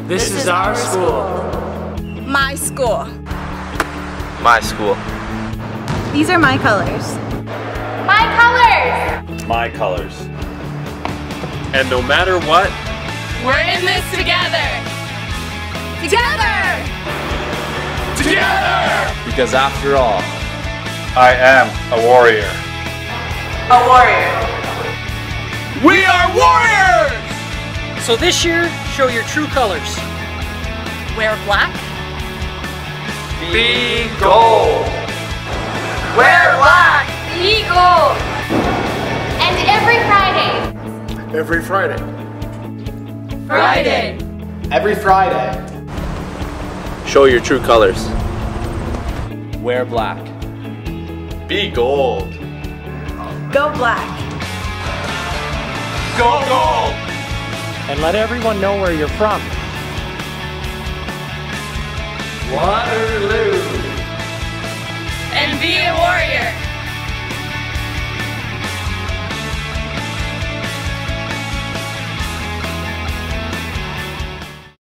This is our school. My school. My school. These are my colors. My colors. My colors. And no matter what, We're in this together. Together. together! Because after all, I am a warrior. A warrior. We are warriors! So this year, show your true colors. Wear black. Be gold. Wear black. Be gold. And every Friday. Every Friday. Friday. Every Friday. Show your true colors. wear black. Be gold. Go black. Go gold! And let everyone know where you're from. One.